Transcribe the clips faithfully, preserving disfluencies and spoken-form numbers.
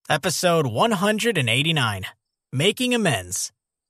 Episode one hundred eighty-nine, Making Amends.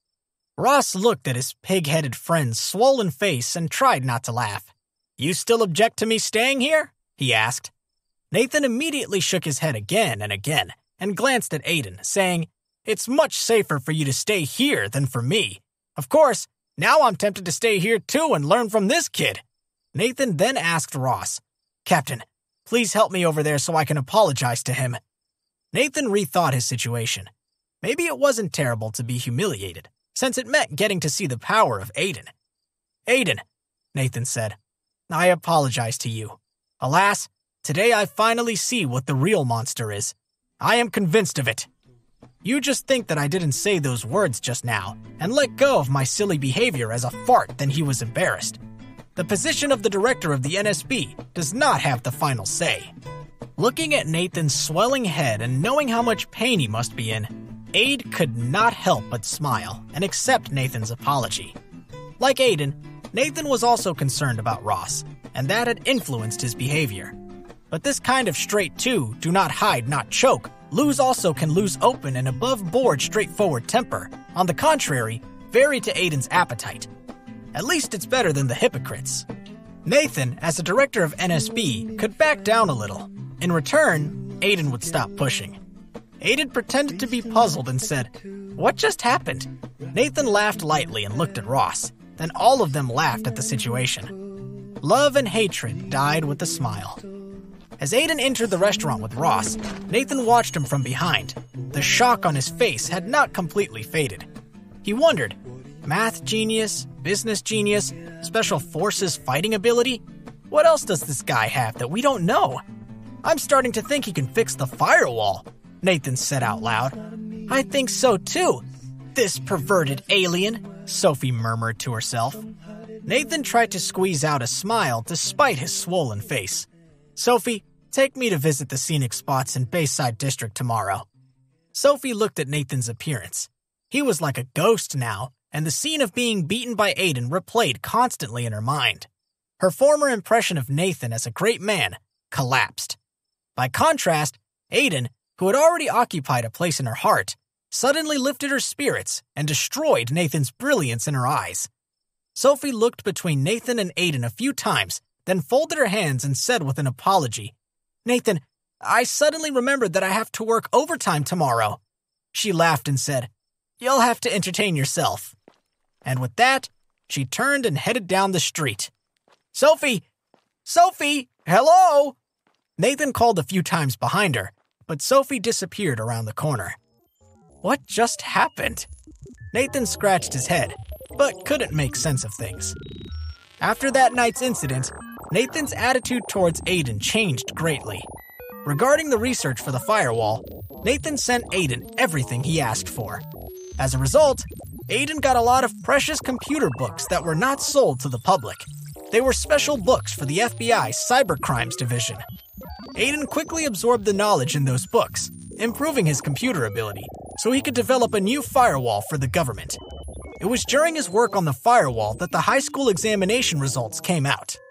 Ross looked at his pig-headed friend's swollen face and tried not to laugh. "You still object to me staying here?" he asked. Nathan immediately shook his head again and again and glanced at Aiden, saying, "It's much safer for you to stay here than for me. Of course, now I'm tempted to stay here too and learn from this kid." Nathan then asked Ross, "Captain, please help me over there so I can apologize to him." Nathan rethought his situation. Maybe it wasn't terrible to be humiliated, since it meant getting to see the power of Aiden. "Aiden," Nathan said, "I apologize to you. Alas, today I finally see what the real monster is. I am convinced of it. You just think that I didn't say those words just now and let go of my silly behavior as a fart, then he was embarrassed. The position of the director of the N S B does not have the final say." Looking at Nathan's swelling head and knowing how much pain he must be in, Aide could not help but smile and accept Nathan's apology. Like Aiden, Nathan was also concerned about Ross, and that had influenced his behavior. But this kind of straight to, do not hide, not choke, lose also can lose open and above-board straightforward temper, on the contrary, vary to Aiden's appetite. At least it's better than the hypocrites. Nathan, as the director of N S B, could back down a little. In return, Aiden would stop pushing. Aiden pretended to be puzzled and said, "What just happened?" Nathan laughed lightly and looked at Ross. Then all of them laughed at the situation. Love and hatred died with a smile. As Aiden entered the restaurant with Ross, Nathan watched him from behind. The shock on his face had not completely faded. He wondered, math genius, business genius, special forces fighting ability? What else does this guy have that we don't know? "I'm starting to think he can fix the firewall," Nathan said out loud. "I think so too. This perverted alien," Sophie murmured to herself. Nathan tried to squeeze out a smile despite his swollen face. "Sophie, take me to visit the scenic spots in Bayside District tomorrow." Sophie looked at Nathan's appearance. He was like a ghost now, and the scene of being beaten by Aiden replayed constantly in her mind. Her former impression of Nathan as a great man collapsed. By contrast, Aiden, who had already occupied a place in her heart, suddenly lifted her spirits and destroyed Nathan's brilliance in her eyes. Sophie looked between Nathan and Aiden a few times, then folded her hands and said with an apology, "Nathan, I suddenly remembered that I have to work overtime tomorrow." She laughed and said, "You'll have to entertain yourself." And with that, she turned and headed down the street. "Sophie! Sophie! Hello!" Nathan called a few times behind her, but Sophie disappeared around the corner. What just happened? Nathan scratched his head, but couldn't make sense of things. After that night's incident, Nathan's attitude towards Aiden changed greatly. Regarding the research for the firewall, Nathan sent Aiden everything he asked for. As a result, Aiden got a lot of precious computer books that were not sold to the public. They were special books for the F B I Cybercrimes Division. Aiden quickly absorbed the knowledge in those books, improving his computer ability so he could develop a new firewall for the government. It was during his work on the firewall that the high school examination results came out.